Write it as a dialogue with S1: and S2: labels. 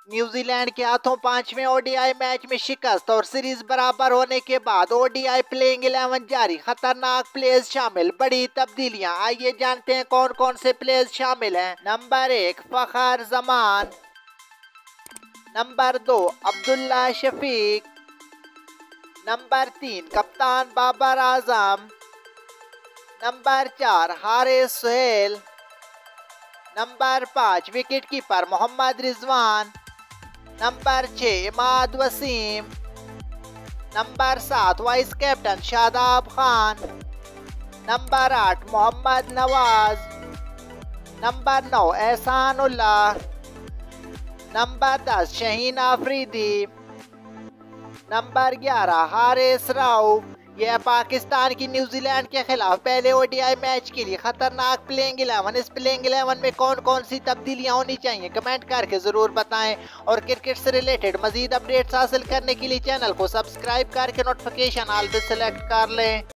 S1: New Zealand के हाथों पांचवें ओडीआई मैच में शिकस्त और सीरीज बराबर होने के बाद ओडीआई प्लेइंग 11 जारी, खतरनाक प्लेयर्स शामिल, बड़ी तब्दीलियां। आइए जानते हैं कौन कौन से प्लेयर्स शामिल हैं। Number 1 Fakhar Zaman, number 2 Abdullah Shafique, number 3 कप्तान Babar Azam, number 4 Haris Sohail, number 5 wicket keeper Mohammad Rizwan, number 6 Imad Wasim, number 7 vice captain Shadab Khan, number 8 Mohammad Nawaz, number 9 Ehsan Ullah, number 10 Shaheen Afridi, number 11 Haris Rauf. यह पाकिस्तान की न्यूजीलैंड के खिलाफ पहले ओडीआई मैच के लिए खतरनाक प्लेइंग 11। इस प्लेइंग 11 में कौन कौन सी तब्दीलियां होनी चाहिए कमेंट करके जरूर बताएं और क्रिकेट से रिलेटेड मजीद अपडेट्स हासिल करने के लिए चैनल को सब्सक्राइब करके नोटिफिकेशन ऑल पे सेलेक्ट कर लें।